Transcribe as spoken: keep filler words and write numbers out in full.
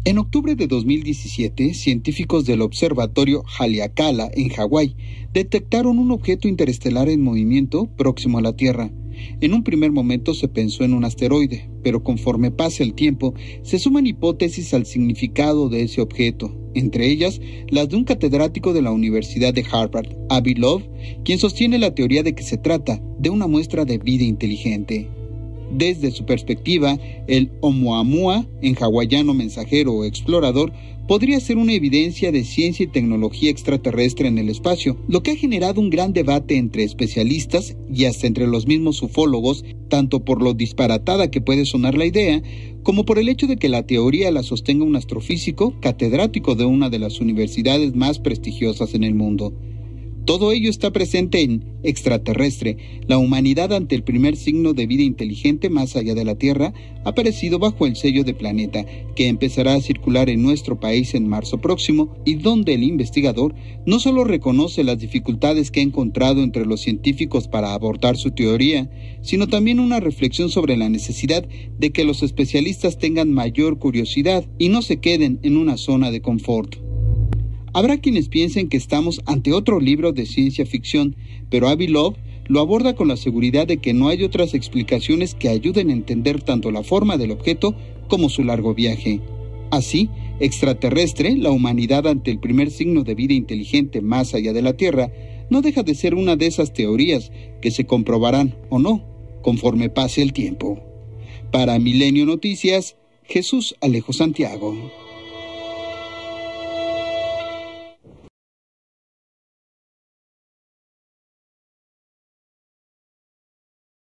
En octubre de dos mil diecisiete, científicos del observatorio Haleakala, en Hawái, detectaron un objeto interestelar en movimiento próximo a la Tierra. En un primer momento se pensó en un asteroide, pero conforme pasa el tiempo, se suman hipótesis al significado de ese objeto, entre ellas las de un catedrático de la Universidad de Harvard, Avi Loeb, quien sostiene la teoría de que se trata de una muestra de vida inteligente. Desde su perspectiva, el Oumuamua, en hawaiano mensajero o explorador, podría ser una evidencia de ciencia y tecnología extraterrestre en el espacio, lo que ha generado un gran debate entre especialistas y hasta entre los mismos ufólogos, tanto por lo disparatada que puede sonar la idea, como por el hecho de que la teoría la sostenga un astrofísico catedrático de una de las universidades más prestigiosas en el mundo. Todo ello está presente en Extraterrestre, la humanidad ante el primer signo de vida inteligente más allá de la Tierra, aparecido bajo el sello de Planeta, que empezará a circular en nuestro país en marzo próximo, y donde el investigador no solo reconoce las dificultades que ha encontrado entre los científicos para abordar su teoría, sino también una reflexión sobre la necesidad de que los especialistas tengan mayor curiosidad y no se queden en una zona de confort. Habrá quienes piensen que estamos ante otro libro de ciencia ficción, pero Avi Loeb lo aborda con la seguridad de que no hay otras explicaciones que ayuden a entender tanto la forma del objeto como su largo viaje. Así, Extraterrestre, la humanidad ante el primer signo de vida inteligente más allá de la Tierra, no deja de ser una de esas teorías que se comprobarán o no conforme pase el tiempo. Para Milenio Noticias, Jesús Alejo Santiago.